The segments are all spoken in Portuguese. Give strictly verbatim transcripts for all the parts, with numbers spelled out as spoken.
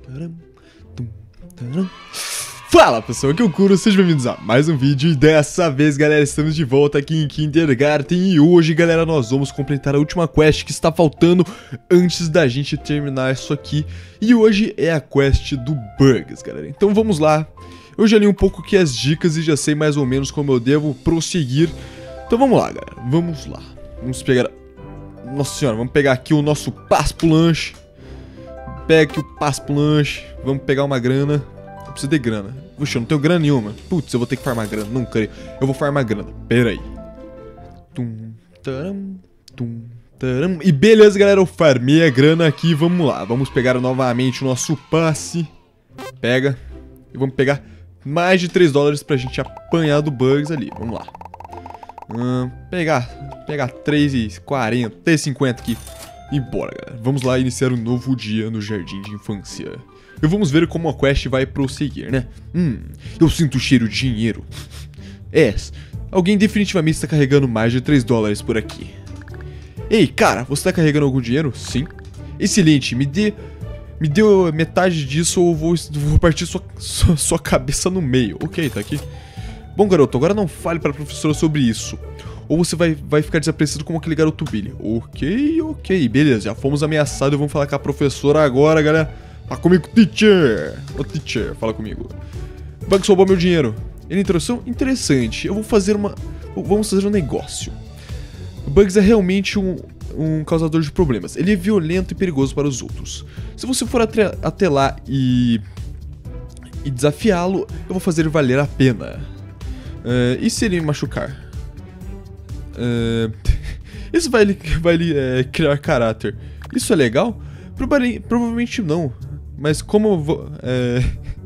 Fala pessoal, aqui é o Kuro, sejam bem-vindos a mais um vídeo. E dessa vez, galera, estamos de volta aqui em Kindergarten. E hoje, galera, nós vamos completar a última quest que está faltando antes da gente terminar isso aqui. E hoje é a quest do Bugs, galera. Então vamos lá. Eu já li um pouco aqui as dicas e já sei mais ou menos como eu devo prosseguir. Então vamos lá, galera, vamos lá. Vamos pegar... Nossa senhora, vamos pegar aqui o nosso passo pro lanche. Pega aqui o passo pro lanche. Vamos pegar uma grana. Eu preciso de grana. Puxa, eu não tenho grana nenhuma. Putz, eu vou ter que farmar grana. Não creio. Eu vou farmar grana. Pera aí. Tum, taram, tum, taram. E beleza, galera. Eu farmei a grana aqui. Vamos lá. Vamos pegar novamente o nosso passe. Pega. E vamos pegar mais de três dólares pra gente apanhar do Bugs ali. Vamos lá. Hum, pegar. Pegar três e quarenta. três e cinquenta aqui. E bora, galera. Vamos lá iniciar um novo dia no Jardim de Infância. E vamos ver como a quest vai prosseguir, né? Hum, eu sinto o cheiro de dinheiro. É, alguém definitivamente está carregando mais de três dólares por aqui. Ei, cara, você está carregando algum dinheiro? Sim. Excelente, me dê... Me dê metade disso ou eu vou, vou partir sua, sua, sua cabeça no meio. Ok, tá aqui. Bom, garoto, agora não fale para a professora sobre isso. Ou você vai, vai ficar desaparecido como aquele garoto Billy. Ok, ok, beleza, já fomos ameaçados e vamos falar com a professora agora, galera. Fala comigo, teacher. Ô, teacher, fala comigo. Bugs roubou meu dinheiro. Ele introdução? Interessante. Eu vou fazer uma... Vamos fazer um negócio. O Bugs é realmente um, um causador de problemas. Ele é violento e perigoso para os outros. Se você for até, até lá e... E desafiá-lo, eu vou fazer valer a pena. Uh, e se ele me machucar? Uh, isso vai, vai é, criar caráter. Isso é legal? Provavelmente, provavelmente não. Mas como eu vou... É...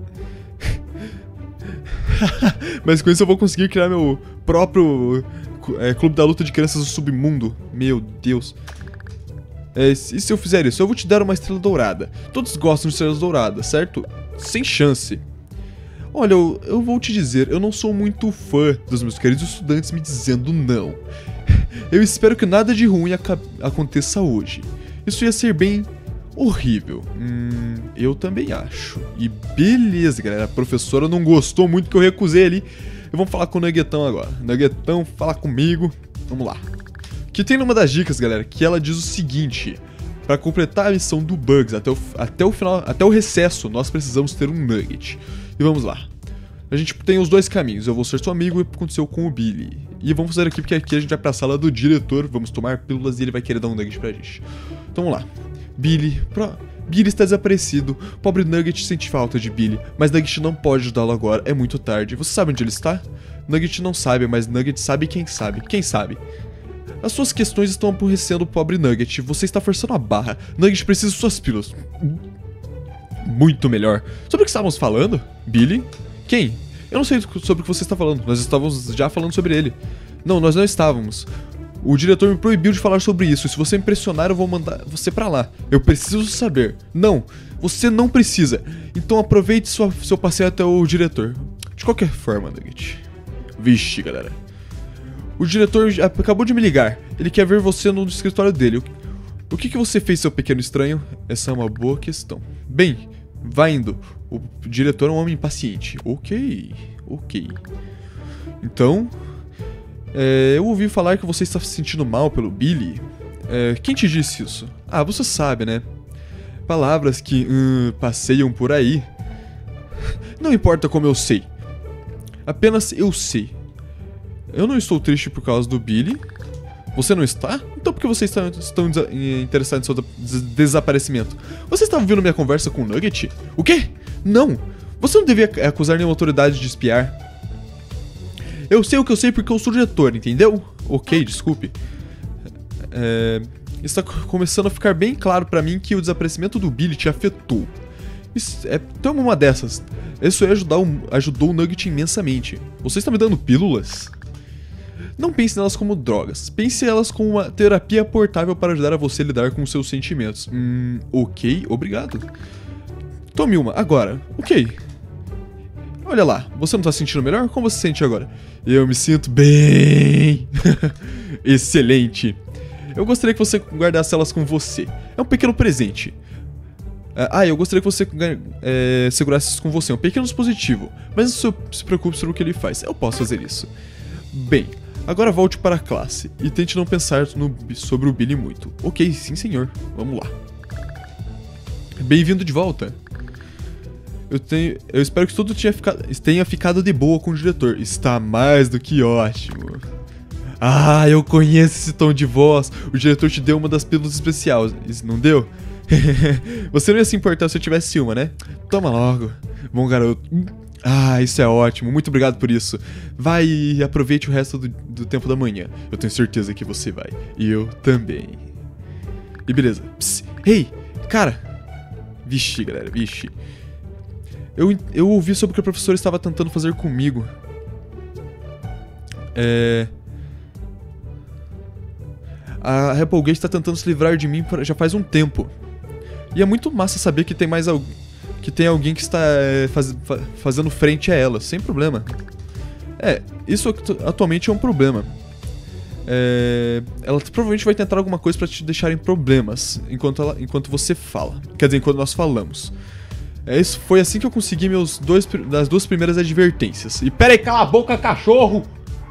Mas com isso eu vou conseguir criar meu próprio é, clube da luta de crianças do submundo. Meu Deus. É, e se eu fizer isso? Eu vou te dar uma estrela dourada. Todos gostam de estrelas douradas, certo? Sem chance. Olha, eu, eu vou te dizer, eu não sou muito fã dos meus queridos estudantes me dizendo não. Eu espero que nada de ruim aconteça hoje. Isso ia ser bem horrível. Hum, eu também acho. E beleza, galera. A professora não gostou muito que eu recusei ali. E vamos falar com o Nuggetão agora. Nuggetão, fala comigo. Vamos lá. Que tem numa das dicas, galera, que ela diz o seguinte: para completar a missão do Bugs até o, até o final, até o recesso, nós precisamos ter um Nugget. E vamos lá. A gente tem os dois caminhos. Eu vou ser seu amigo e o que aconteceu com o Billy. E vamos fazer aqui porque aqui a gente vai pra sala do diretor. Vamos tomar pílulas e ele vai querer dar um Nugget pra gente. Então vamos lá. Billy, pro... Billy está desaparecido. Pobre Nugget sente falta de Billy, mas Nugget não pode ajudá-lo agora, é muito tarde. Você sabe onde ele está? Nugget não sabe, mas Nugget sabe quem sabe. Quem sabe? As suas questões estão aborrecendo o pobre Nugget. Você está forçando a barra. Nugget precisa de suas pílulas. Muito melhor. Sobre o que estávamos falando? Billy? Quem? Eu não sei sobre o que você está falando. Nós estávamos já falando sobre ele. Não, nós não estávamos. O diretor me proibiu de falar sobre isso. Se você me pressionar, eu vou mandar você pra lá. Eu preciso saber. Não, você não precisa. Então aproveite sua, seu passeio até o diretor. De qualquer forma, Nugget. Vixe, galera. O diretor acabou de me ligar. Ele quer ver você no escritório dele. O que, que você fez, seu pequeno estranho? Essa é uma boa questão. Bem, vá indo. O diretor é um homem impaciente. Ok, ok. Então... É, eu ouvi falar que você está se sentindo mal pelo Billy. É, quem te disse isso? Ah, você sabe, né? Palavras que hum, passeiam por aí. Não importa como eu sei. Apenas eu sei. Eu não estou triste por causa do Billy. Você não está? Então por que você está tão interessado em seu des desaparecimento? Você estava ouvindo minha conversa com o Nugget? O quê? Não! Você não devia acusar nenhuma autoridade de espiar. Eu sei o que eu sei porque eu sou o diretor, entendeu? Ok, desculpe. É, está começando a ficar bem claro pra mim que o desaparecimento do Billy te afetou. Isso, é, toma uma dessas. Isso aí ajudar o, ajudou o Nugget imensamente. Você está me dando pílulas? Não pense nelas como drogas. Pense elas como uma terapia portável para ajudar a você a lidar com seus sentimentos. Hum, ok, obrigado. Tome uma, agora. Ok. Olha lá, você não tá se sentindo melhor? Como você se sente agora? Eu me sinto bem. Excelente. Eu gostaria que você guardasse elas com você. É um pequeno presente. Ah, eu gostaria que você é, segurasse isso com você. É um pequeno dispositivo. Mas não se preocupe sobre o que ele faz. Eu posso fazer isso. Bem, agora volte para a classe. E tente não pensar no, sobre o Billy muito. Ok, sim senhor. Vamos lá. Bem-vindo de volta. Eu, tenho, eu espero que tudo tenha ficado, tenha ficado de boa com o diretor. Está mais do que ótimo. Ah, eu conheço esse tom de voz. O diretor te deu uma das pílulas especiais, não deu? Você não ia se importar se eu tivesse uma, né? Toma logo. Bom garoto. Ah, isso é ótimo. Muito obrigado por isso. Vai e aproveite o resto do, do tempo da manhã. Eu tenho certeza que você vai. E eu também. E beleza. Psst. Ei, cara. Vixe, galera. Vixe. Eu, eu ouvi sobre o que a professora estava tentando fazer comigo. É... A Applegate está tentando se livrar de mim já faz um tempo. E é muito massa saber que tem mais al... que tem alguém que está é, faz... fazendo frente a ela, sem problema. É, isso atualmente é um problema. É... Ela provavelmente vai tentar alguma coisa para te deixar em problemas enquanto, ela... enquanto você fala. Quer dizer, enquanto nós falamos. É, isso foi assim que eu consegui meus dois das duas primeiras advertências. E pera aí, cala a boca, cachorro!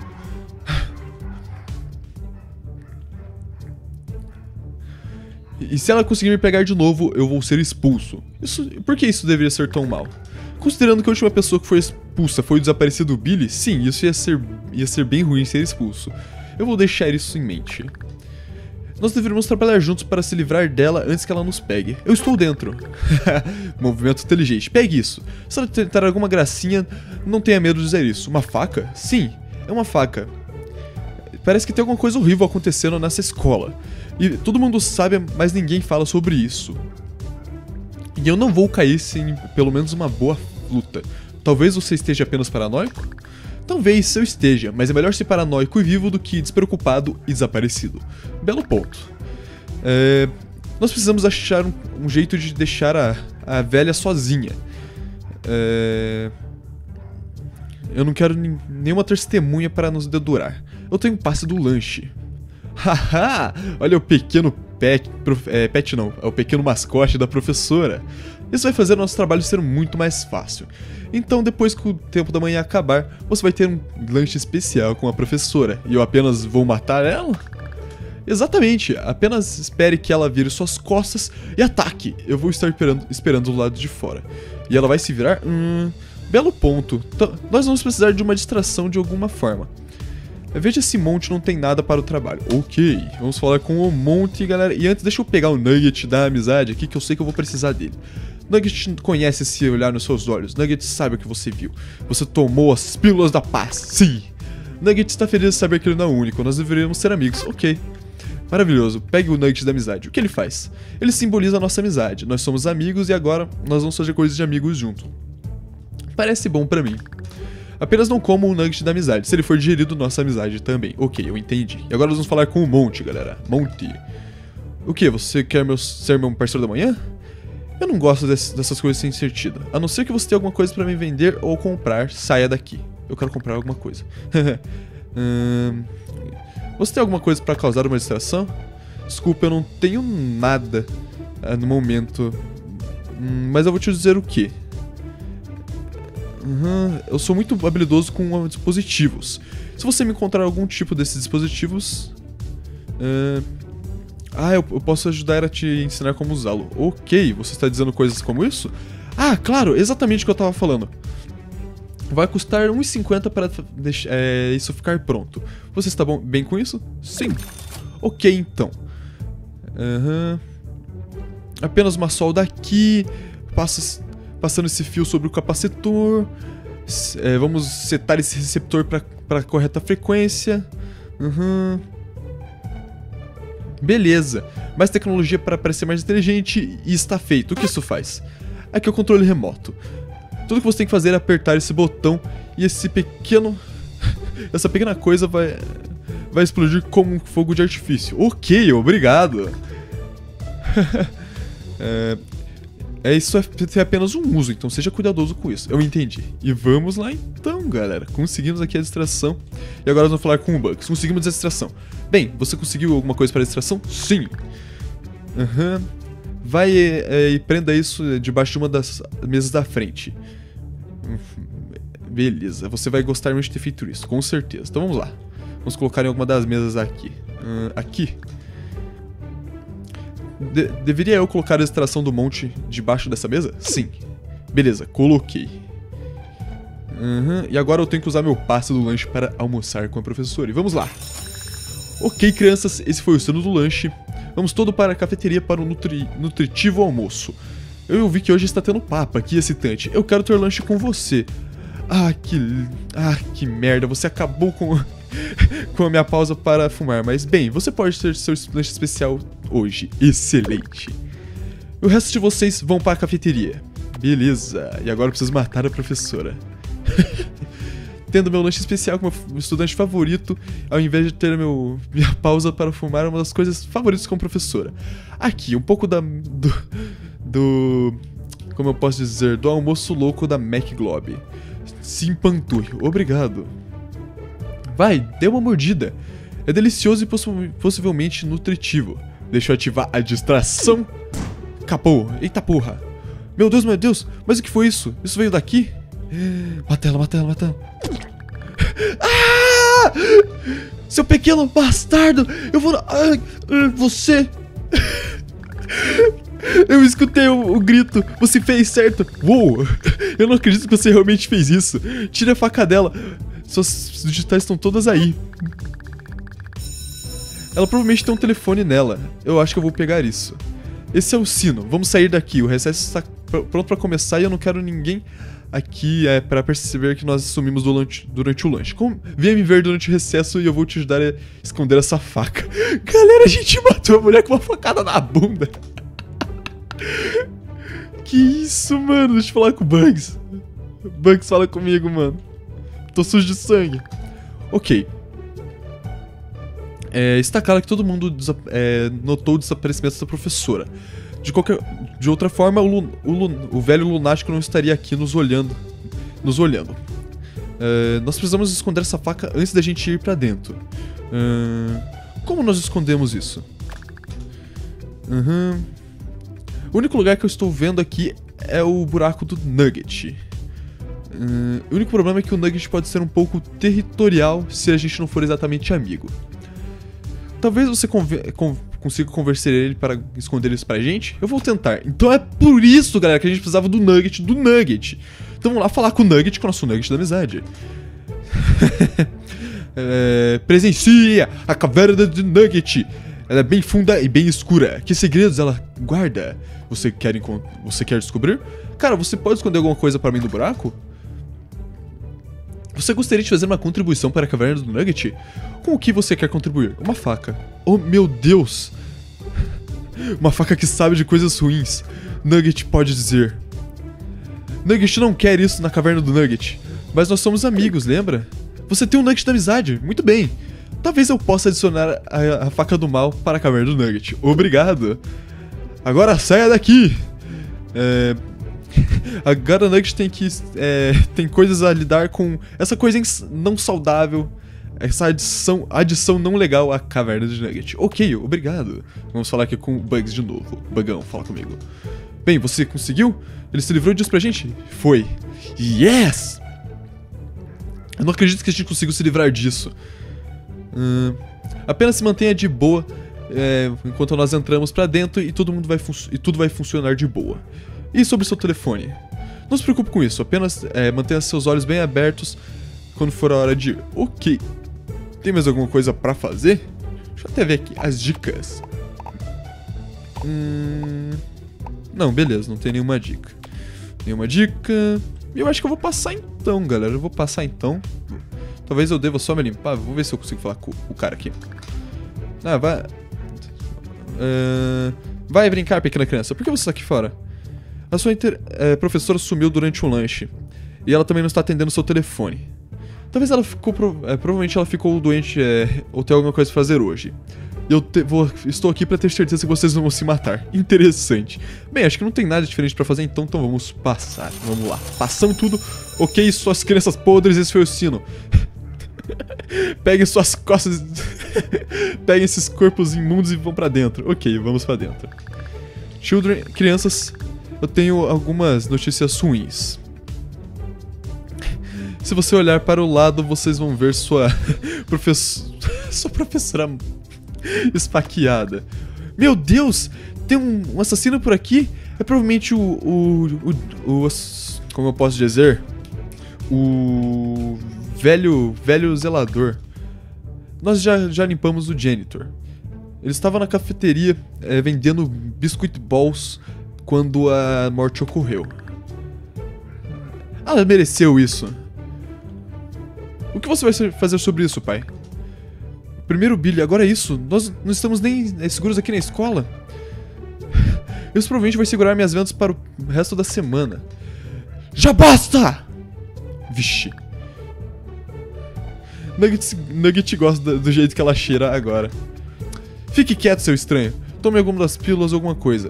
E se ela conseguir me pegar de novo, eu vou ser expulso. Isso, por que isso deveria ser tão mal? Considerando que a última pessoa que foi expulsa foi o desaparecido Billy, sim, isso ia ser, ia ser bem ruim ser expulso. Eu vou deixar isso em mente. Nós deveríamos trabalhar juntos para se livrar dela antes que ela nos pegue. Eu estou dentro. Movimento inteligente. Pegue isso. Se ela tentar alguma gracinha, não tenha medo de dizer isso. Uma faca? Sim, é uma faca. Parece que tem alguma coisa horrível acontecendo nessa escola. E todo mundo sabe, mas ninguém fala sobre isso. E eu não vou cair sem pelo menos uma boa luta. Talvez você esteja apenas paranoico? Talvez eu esteja, mas é melhor ser paranoico e vivo do que despreocupado e desaparecido. Belo ponto. É, nós precisamos achar um, um jeito de deixar a, a velha sozinha. É, eu não quero nenhuma testemunha para nos dedurar. Eu tenho um passe do lanche. Haha! Olha o pequeno pet, prof, é, pet não, é o pequeno mascote da professora. Isso vai fazer o nosso trabalho ser muito mais fácil. Então, depois que o tempo da manhã acabar, você vai ter um lanche especial com a professora. E eu apenas vou matar ela? Exatamente, apenas espere que ela vire suas costas e ataque. Eu vou estar esperando, esperando do lado de fora. E ela vai se virar? Hum, belo ponto. Então, nós vamos precisar de uma distração de alguma forma. Veja se Monty não tem nada para o trabalho. Ok, vamos falar com o Monty, galera. E antes, deixa eu pegar o Nugget da amizade aqui, que eu sei que eu vou precisar dele. Nugget conhece esse olhar nos seus olhos. Nugget sabe o que você viu. Você tomou as pílulas da paz. Sim. Nugget está feliz de saber que ele não é o único. Nós deveríamos ser amigos. Ok. Maravilhoso. Pegue o Nugget da amizade. O que ele faz? Ele simboliza a nossa amizade. Nós somos amigos e agora nós vamos fazer coisas de amigos juntos. Parece bom pra mim. Apenas não como o Nugget da amizade. Se ele for digerido, nossa amizade também. Ok, eu entendi. E agora nós vamos falar com o Monty, galera. Monty. O que? Você quer meu, ser meu parceiro da manhã? Eu não gosto desse, dessas coisas sem sentido. A não ser que você tenha alguma coisa pra me vender ou comprar, saia daqui. Eu quero comprar alguma coisa. hum, você tem alguma coisa pra causar uma distração? Desculpa, eu não tenho nada uh, no momento. Hum, mas eu vou te dizer o que. Uhum, eu sou muito habilidoso com dispositivos. Se você me encontrar algum tipo desses dispositivos... Uh, ah, eu, eu posso ajudar a te ensinar como usá-lo. Ok, você está dizendo coisas como isso? Ah, claro, exatamente o que eu estava falando. Vai custar um real e cinquenta para deixar, é, isso ficar pronto. Você está bom, bem com isso? Sim. Ok, então. Uhum. Apenas uma solda aqui. Passa... Passando esse fio sobre o capacitor. É, vamos setar esse receptor para a correta frequência. Uhum. Beleza. Mais tecnologia para parecer mais inteligente e está feito. O que isso faz? Aqui é o controle remoto. Tudo que você tem que fazer é apertar esse botão e esse pequeno... Essa pequena coisa vai... Vai explodir como um fogo de artifício. Ok, obrigado. é... É, isso é apenas um uso, então seja cuidadoso com isso. Eu entendi. E vamos lá então, galera. Conseguimos aqui a distração. E agora nós vamos falar com o Bugs. Conseguimos a distração. Bem, você conseguiu alguma coisa para a distração? Sim. Aham. Uhum. Vai é, e prenda isso debaixo de uma das mesas da frente. Beleza, você vai gostar muito de ter feito isso, com certeza. Então vamos lá. Vamos colocar em alguma das mesas aqui. Uh, aqui. De deveria eu colocar a extração do monte debaixo dessa mesa? Sim. Beleza, coloquei. Uhum. E agora eu tenho que usar meu passe do lanche para almoçar com a professora. E vamos lá. Ok, crianças, esse foi o ceno do lanche. Vamos todo para a cafeteria para um nutri nutritivo almoço. Eu vi que hoje está tendo papo aqui, excitante. Eu quero ter lanche com você. Ah, que... Ah, que merda. Você acabou com... com a minha pausa para fumar. Mas, bem, você pode ter seu lanche especial hoje. Excelente. O resto de vocês vão para a cafeteria. Beleza. E agora eu preciso matar a professora. Tendo meu lanche especial como meu estudante favorito, ao invés de ter meu, minha pausa para fumar, é uma das coisas favoritas como professora. Aqui, um pouco da... Do... do como eu posso dizer? Do almoço louco da McGlobe. Se empanturre. Obrigado. Vai, dê uma mordida. É delicioso e possu possivelmente nutritivo. Deixa eu ativar a distração. Acabou. Eita porra. Meu Deus, meu Deus. Mas o que foi isso? Isso veio daqui? Mata ela, mata ela, mata ela. Ah! Seu pequeno bastardo! Eu vou... Ah, você... Eu escutei o, o grito. Você fez certo. Uou! Eu não acredito que você realmente fez isso. Tire a faca dela. Suas digitais estão todas aí. Ela provavelmente tem um telefone nela. Eu acho que eu vou pegar isso. Esse é o sino. Vamos sair daqui. O recesso está pr pronto pra começar e eu não quero ninguém aqui é, pra perceber que nós sumimos durante, durante o lanche. Como, venha me ver durante o recesso e eu vou te ajudar a esconder essa faca. Galera, a gente matou a mulher com uma facada na bunda. Que isso, mano? Deixa eu falar com o Bugs. Bugs, fala comigo, mano. Tô sujo de sangue. Ok. É, está claro que todo mundo é, notou o desaparecimento da professora. De qualquer, de outra forma, o, o, o velho lunático não estaria aqui nos olhando. Nos olhando. É, nós precisamos esconder essa faca antes da gente ir pra dentro. É, como nós escondemos isso? Uhum. O único lugar que eu estou vendo aqui é o buraco do Nugget. Uh, o único problema é que o Nugget pode ser um pouco territorial se a gente não for exatamente amigo. Talvez você conver con consiga convencer ele para esconder isso pra gente? Eu vou tentar. Então é por isso, galera, que a gente precisava do Nugget, do Nugget. Então vamos lá falar com o Nugget, com o nosso Nugget da amizade. é, presencia a caverna do Nugget. Ela é bem funda e bem escura. Que segredos ela guarda? Você quer, você quer descobrir? Cara, você pode esconder alguma coisa pra mim no buraco? Você gostaria de fazer uma contribuição para a caverna do Nugget? Com o que você quer contribuir? Uma faca. Oh, meu Deus! Uma faca que sabe de coisas ruins. Nugget pode dizer. Nugget não quer isso na caverna do Nugget. Mas nós somos amigos, lembra? Você tem um Nugget da amizade. Muito bem. Talvez eu possa adicionar a, a faca do mal para a caverna do Nugget. Obrigado. Agora saia daqui. É... Agora o Nugget tem que... É, tem coisas a lidar com... Essa coisa não saudável. Essa adição, adição não legal à caverna do Nugget. Ok, obrigado. Vamos falar aqui com o Bugs de novo. Bugão, fala comigo. Bem, você conseguiu? Ele se livrou disso pra gente? Foi. Yes! Eu não acredito que a gente conseguiu se livrar disso. Hum, apenas se mantenha de boa é, enquanto nós entramos pra dentro e, todo mundo vai e tudo vai funcionar de boa. E sobre seu telefone? Não se preocupe com isso, apenas é, mantenha seus olhos bem abertos quando for a hora de ir. Ok. Tem mais alguma coisa pra fazer? Deixa eu até ver aqui as dicas. Hum... Não, beleza, não tem nenhuma dica. Nenhuma dica. E eu acho que eu vou passar então, galera. Eu vou passar então. Talvez eu deva só me limpar. Vou ver se eu consigo falar com o cara aqui. Ah, vai... Uh... Vai brincar, pequena criança. Por que você está aqui fora? A sua inter... é, professora sumiu durante um lanche. E ela também não está atendendo o seu telefone. Talvez ela ficou... Pro... É, provavelmente ela ficou doente é... ou tem alguma coisa pra fazer hoje. E eu te... vou... estou aqui pra ter certeza que vocês não vão se matar. Interessante. Bem, acho que não tem nada diferente pra fazer, então, então vamos passar. Vamos lá. Passamos tudo. Ok, suas crianças podres, esse foi o sino. Peguem suas costas. Peguem esses corpos imundos e vão pra dentro. Ok, vamos pra dentro. Children, crianças, eu tenho algumas notícias ruins. Se você olhar para o lado, vocês vão ver sua professora... sua professora esfaqueada. Meu Deus! Tem um, um assassino por aqui? É provavelmente o, o, o, o... Como eu posso dizer? O... Velho... Velho zelador. Nós já, já limpamos o janitor. Ele estava na cafeteria é, vendendo biscuit balls quando a morte ocorreu. Ela mereceu isso. O que você vai fazer sobre isso, pai? Primeiro, Billy, agora é isso. Nós não estamos nem seguros aqui na escola. Isso provavelmente vai segurar minhas vendas para o resto da semana. Já basta! Vixe. Nugget, Nugget gosta do, do jeito que ela cheira agora. Fique quieto, seu estranho. Tome alguma das pílulas ou alguma coisa.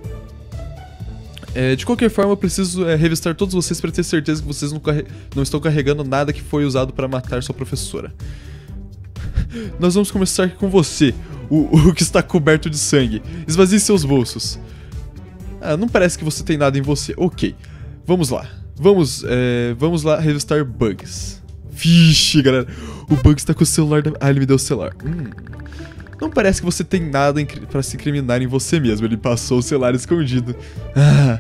É, de qualquer forma, eu preciso é, revistar todos vocês para ter certeza que vocês não, não estão carregando nada que foi usado para matar sua professora. Nós vamos começar com você, o, o que está coberto de sangue. Esvazie seus bolsos. Ah, não parece que você tem nada em você. Ok, vamos lá. Vamos, é, vamos lá revistar Bugs. Vixe, galera. O Bugs está com o celular da... Ah, ele me deu o celular. Hum... Não parece que você tem nada pra se incriminar em você mesmo. Ele passou o celular escondido. Ah,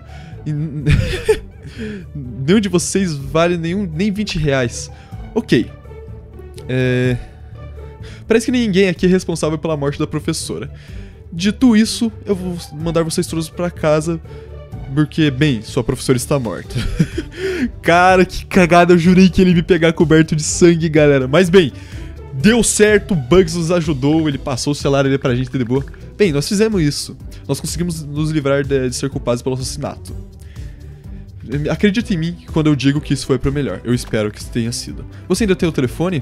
nenhum de vocês vale nenhum, nem vinte reais. Ok. É... Parece que ninguém aqui é responsável pela morte da professora. Dito isso, eu vou mandar vocês todos pra casa. Porque, bem, sua professora está morta. Cara, que cagada. Eu jurei que ele ia me pegar coberto de sangue, galera. Mas, bem... Deu certo, o Bugs nos ajudou, ele passou o celular ali pra gente, de boa. Bem, nós fizemos isso. Nós conseguimos nos livrar de, de ser culpados pelo assassinato. Acredite em mim quando eu digo que isso foi pro melhor. Eu espero que isso tenha sido. Você ainda tem o telefone?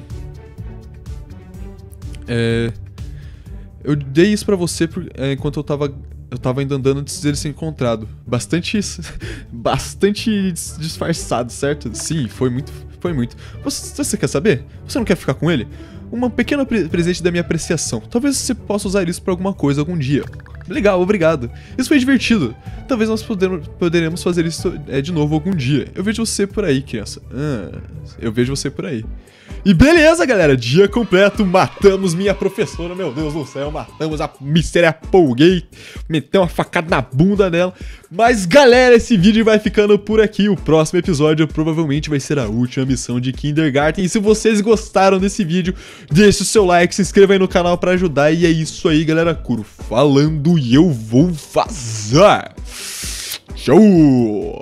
É... Eu dei isso pra você por, é, enquanto eu tava... Eu tava ainda andando antes dele ser encontrado. Bastante... Bastante disfarçado, certo? Sim, foi muito... Foi muito. Você, você quer saber? Você não quer ficar com ele? Um pequeno pre presente da minha apreciação. Talvez você possa usar isso pra alguma coisa algum dia. Legal, obrigado. Isso foi divertido. Talvez nós podemos, poderemos fazer isso é, de novo algum dia. Eu vejo você por aí, criança. Ah, eu vejo você por aí. E beleza, galera. Dia completo. Matamos minha professora. Meu Deus do céu. Matamos a Mister Applegate. Meteu uma facada na bunda dela. Mas, galera, esse vídeo vai ficando por aqui. O próximo episódio provavelmente vai ser a última missão de Kindergarten. E se vocês gostaram desse vídeo, deixe o seu like, se inscreva aí no canal pra ajudar. E é isso aí, galera. Kuro falando e eu vou vazar. Tchau!